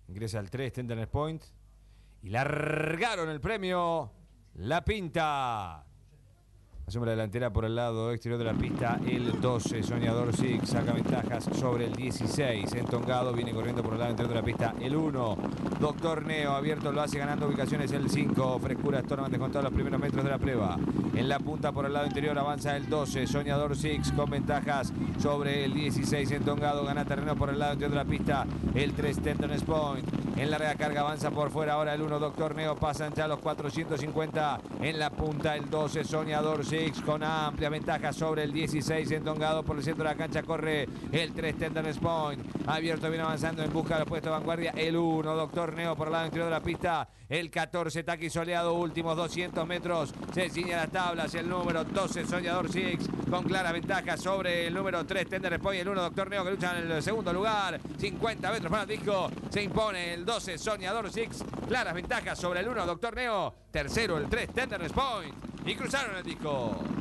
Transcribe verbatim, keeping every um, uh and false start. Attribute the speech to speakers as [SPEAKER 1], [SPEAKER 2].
[SPEAKER 1] Ingresa al tres, Tenderness Point. Y largaron el premio. La Pinta. Asume la delantera por el lado exterior de la pista. El doce, Soñador Six, saca ventajas sobre el dieciséis. Entongado viene corriendo por el lado interior de la pista. El uno, Doctor Neo, abierto, lo hace ganando ubicaciones el cinco. Frescura Storman descontado los primeros metros de la prueba. En la punta por el lado interior avanza el doce, Soñador Six, con ventajas sobre el dieciséis. Entongado gana terreno por el lado interior de la pista. El tres, Tenderness Point. En larga carga avanza por fuera ahora el uno, Doctor Neo. Pasan ya los cuatrocientos cincuenta. En la punta el doce, Soñador Six, con amplia ventaja sobre el dieciséis. Entongado por el centro de la cancha corre el tres, Tenderness Point. Abierto, viene avanzando en busca del puesto de vanguardia el uno, Doctor Neo, por el lado interior de la pista. El catorce, Taqui Soleado, últimos doscientos metros. Se ciña las tablas el número doce, Soñador Six, con clara ventaja sobre el número tres, Tenderness Point. El uno, Doctor Neo, que lucha en el segundo lugar. cincuenta metros para el disco. Se impone el doce, Soñador Six. Claras ventajas sobre el uno, Doctor Neo. Tercero, el tres, Tenderness Point. Y cruzaron el disco.